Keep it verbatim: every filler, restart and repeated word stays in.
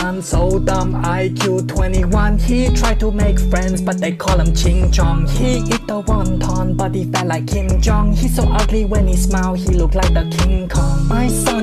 son, so dumb, I Q twenty-one. He tried to make friends, but they call him Ching Chong. He eat the wonton, but he fat like Kim Jong. He's so ugly when he smile, he look like the King Kong. My son